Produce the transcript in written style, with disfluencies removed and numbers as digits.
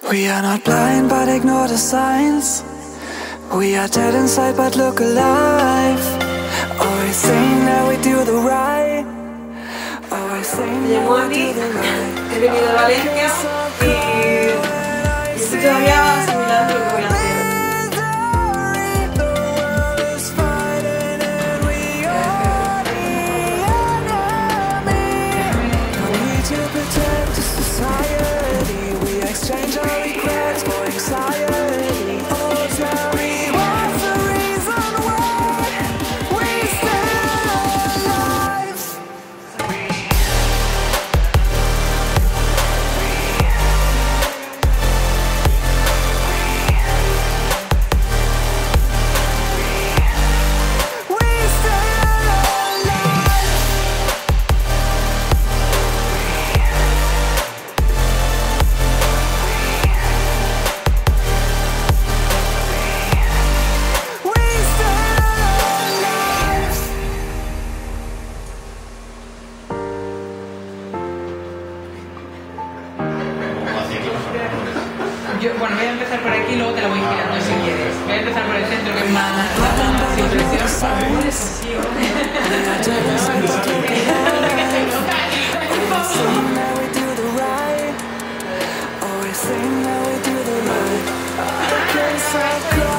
We are not blind but ignore the signs. We are dead inside but look alive. Always saying that we do the right. Always saying Me llamo Andy, he venido de Valencia y estoy todavía asimilando lo que voy a hacer. Bueno, voy a empezar por aquí y luego te la voy girando si quieres. Voy a empezar por el centro que es más sin presión. Sí,